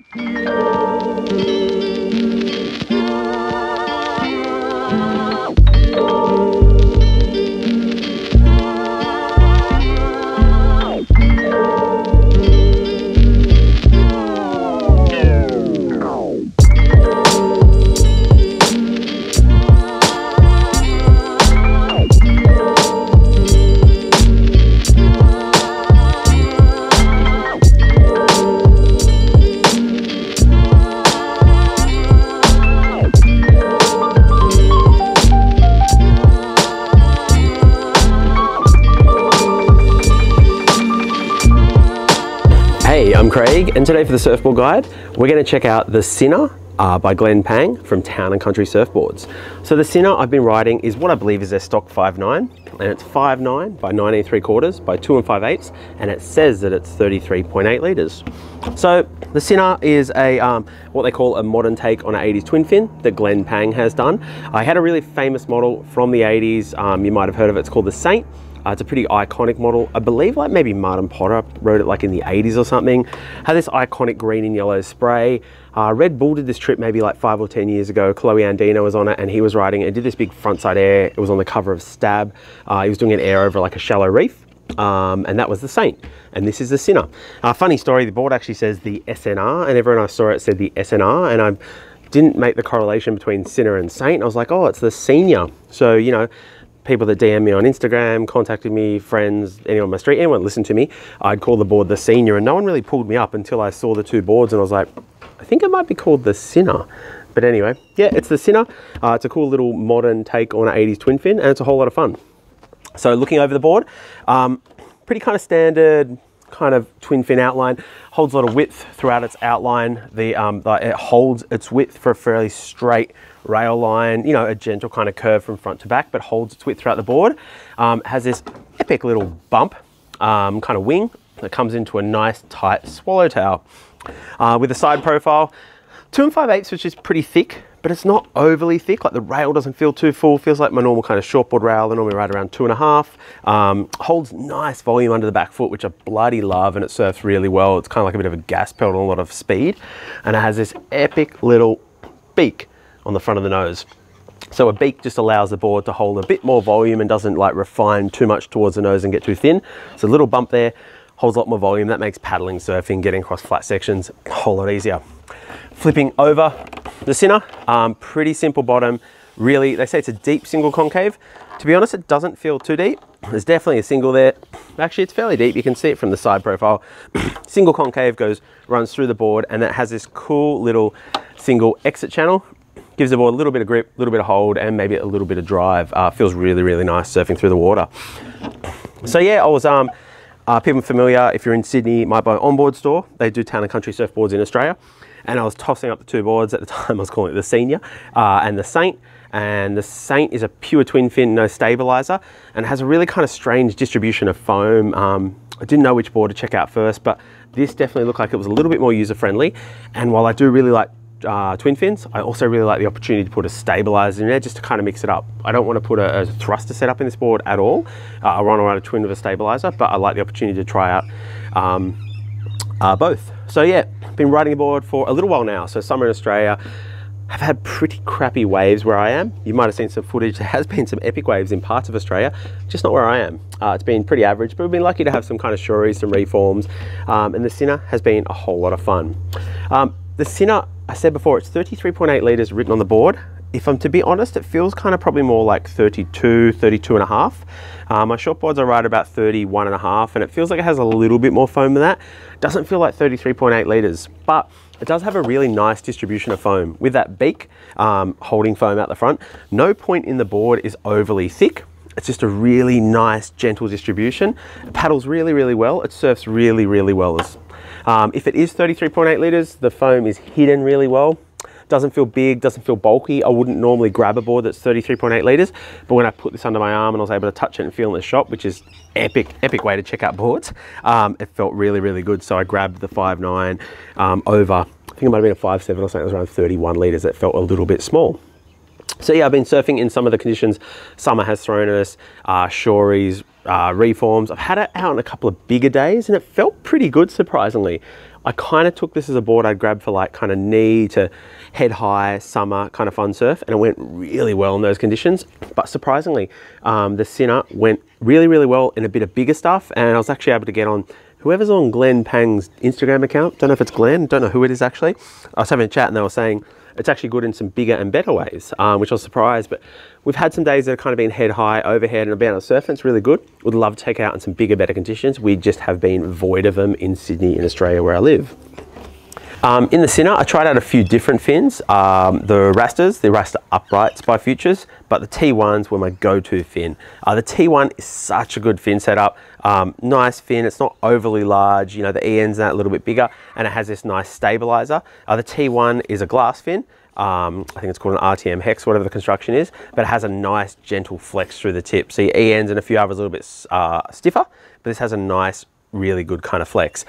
Hey, I'm Craig, and today for the Surfboard Guide, we're going to check out the Sinner by Glen Pang from Town & Country Surfboards. So the Sinner I've been riding is what I believe is their stock 5.9, and it's 5.9 by 19.75 by 2 5/8, and it says that it's 33.8 litres. So the Sinner is a what they call a modern take on an 80s twin fin that Glen Pang has done. I had a really famous model from the 80s, you might have heard of it, it's called the Saint. It's a pretty iconic model. I believe like maybe Martin Potter rode it like in the 80s or something. Had this iconic green and yellow spray. Red Bull did this trip maybe like 5 or 10 years ago. Chloe Andino was on it and he was riding it and did this big frontside air. It was on the cover of Stab. He was doing an air over like a shallow reef. And that was the Saint, and this is the Sinner. Funny story, the board actually says the SNR, and everyone I saw it said the SNR, and I didn't make the correlation between Sinner and Saint. I was like, oh, it's the senior. So, you know, people that DM me on Instagram, contacted me, friends, anyone on my street, anyone listened to me, I'd call the board the Senior, and no one really pulled me up until I saw the two boards and I was like, I think it might be called the Sinner. But anyway, yeah, it's the Sinner. It's a cool little modern take on an 80s twin fin, and it's a whole lot of fun. So looking over the board, pretty kind of standard kind of twin fin outline, holds a lot of width throughout its outline. It holds its width for a fairly straight rail line, you know, a gentle kind of curve from front to back, but holds its width throughout the board. Has this epic little bump, kind of wing that comes into a nice tight swallowtail. With a side profile, 2 5/8, which is pretty thick, but it's not overly thick. Like the rail doesn't feel too full, feels like my normal kind of shortboard rail. I normally ride around 2.5. Holds nice volume under the back foot, which I bloody love, and it surfs really well. It's kind of like a bit of a gas pedal and a lot of speed. And it has this epic little beak on the front of the nose. So a beak just allows the board to hold a bit more volume and doesn't like refine too much towards the nose and get too thin. So a little bump there, holds a lot more volume. That makes paddling, surfing, getting across flat sections a whole lot easier. Flipping over the Sinner, pretty simple bottom. Really, they say it's a deep single concave. To be honest, it doesn't feel too deep. There's definitely a single there. Actually, it's fairly deep. You can see it from the side profile. Single concave runs through the board, and it has this cool little single exit channel. Gives the board a little bit of grip, a little bit of hold, and maybe a little bit of drive. Feels really, really nice surfing through the water. So yeah, I was, people familiar, if you're in Sydney, might buy an onboard store. They do Town & Country surfboards in Australia. And I was tossing up the two boards at the time. I was calling it the Senior and the Saint. And the Saint is a pure twin fin, no stabilizer, and has a really kind of strange distribution of foam. I didn't know which board to check out first, but this definitely looked like it was a little bit more user-friendly. And while I do really like twin fins, I also really like the opportunity to put a stabilizer in there just to kind of mix it up. I don't want to put a thruster setup in this board at all. I run around a twin with a stabilizer, but I like the opportunity to try out both. So yeah, been riding the board for a little while now. So summer in Australia, I've had pretty crappy waves where I am. You might have seen some footage. There has been some epic waves in parts of Australia, just not where I am. It's been pretty average, but we've been lucky to have some kind of shories, some reforms, and the Sinner has been a whole lot of fun. The Sinner, I said before, it's 33.8 litres written on the board. If I'm to be honest, it feels kind of probably more like 32, 32.5. My shortboards I ride about 31.5, and it feels like it has a little bit more foam than that. It doesn't feel like 33.8 litres, but it does have a really nice distribution of foam. With that beak holding foam out the front, no point in the board is overly thick. It's just a really nice, gentle distribution. It paddles really, really well. It surfs really, really well. If it is 33.8 litres, the foam is hidden really well. Doesn't feel big, doesn't feel bulky. I wouldn't normally grab a board that's 33.8 litres, but when I put this under my arm and I was able to touch it and feel in the shop, which is epic way to check out boards, it felt really, really good. So I grabbed the 5.9 over, I think it might have been a 5.7 or something. It was around 31 litres. It felt a little bit small. So yeah, I've been surfing in some of the conditions summer has thrown at us, shories, reforms. I've had it out on a couple of bigger days and it felt pretty good, surprisingly. I kind of took this as a board I'd grab for like kind of knee to head high summer kind of fun surf, and it went really well in those conditions. But surprisingly, the Sinner went really, really well in a bit of bigger stuff, and I was actually able to get on whoever's on Glenn Pang's Instagram account. Don't know if it's Glenn, don't know who it is actually. I was having a chat and they were saying it's actually good in some bigger and better waves, which I was surprised. But we've had some days that have kind of been head high, overhead, and about on surf, and it's really good. Would love to take it out in some bigger, better conditions. We just have been void of them in Sydney, in Australia, where I live. In the Sinner, I tried out a few different fins. The Rasta Uprights by Futures, but the T1s were my go-to fin. The T1 is such a good fin setup. Nice fin, it's not overly large, you know, the EN's that a little bit bigger, and it has this nice stabilizer. The T1 is a glass fin. I think it's called an RTM Hex, whatever the construction is, but it has a nice gentle flex through the tip. So your ENs and a few others a little bit stiffer, but this has a nice, really good kind of flex.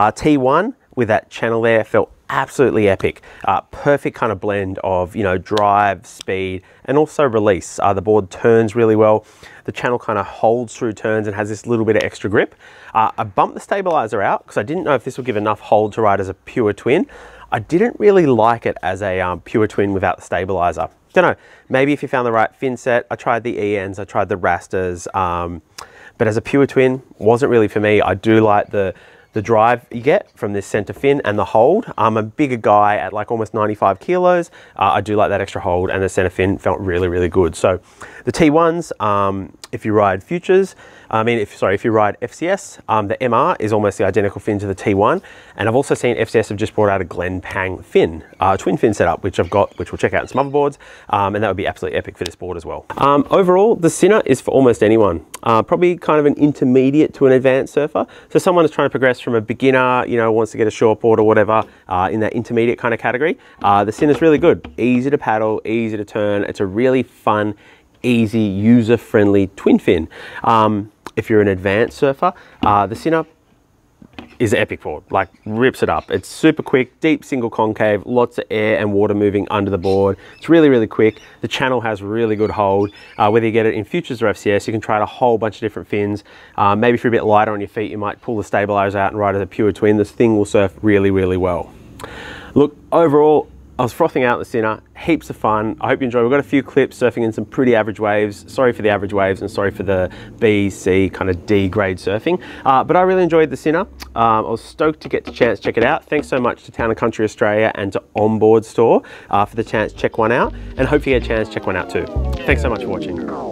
T1 with that channel there felt absolutely epic. Perfect kind of blend of, you know, drive, speed, and also release. The board turns really well. The channel kind of holds through turns and has this little bit of extra grip. I bumped the stabilizer out because I didn't know if this would give enough hold to ride as a pure twin. I didn't really like it as a pure twin without the stabilizer. Don't know, maybe if you found the right fin set. I tried the ENs, I tried the Rastas, but as a pure twin, wasn't really for me. I do like the drive you get from this center fin and the hold. I'm a bigger guy at like almost 95 kilos. I do like that extra hold, and the center fin felt really, really good. So the T1s, if you ride Futures, if you ride FCS, the MR is almost the identical fin to the T1. And I've also seen FCS have just brought out a Glenn Pang fin, twin fin setup, which I've got, which we'll check out in some other boards. And that would be absolutely epic for this board as well. Overall, the Sinner is for almost anyone. Probably kind of an intermediate to an advanced surfer. So someone is trying to progress from a beginner, you know, wants to get a short board or whatever, in that intermediate kind of category. The Sinner is really good. Easy to paddle, easy to turn. It's a really fun, easy, user-friendly twin fin. If you're an advanced surfer, the Sinner is an epic board, like rips it up. It's super quick, deep single concave, lots of air and water moving under the board. It's really, really quick. The channel has really good hold. Whether you get it in Futures or FCS, you can try a whole bunch of different fins. Maybe if you're a bit lighter on your feet, you might pull the stabilizer out and ride as a pure twin. This thing will surf really, really well. Look, overall, I was frothing out the Sinner, heaps of fun. I hope you enjoy. We've got a few clips surfing in some pretty average waves. Sorry for the average waves and sorry for the B, C, kind of D grade surfing. But I really enjoyed the Sinner. I was stoked to get the chance to check it out. Thanks so much to Town & Country Australia and to Onboard Store for the chance to check one out. And hope you get a chance to check one out too. Thanks so much for watching.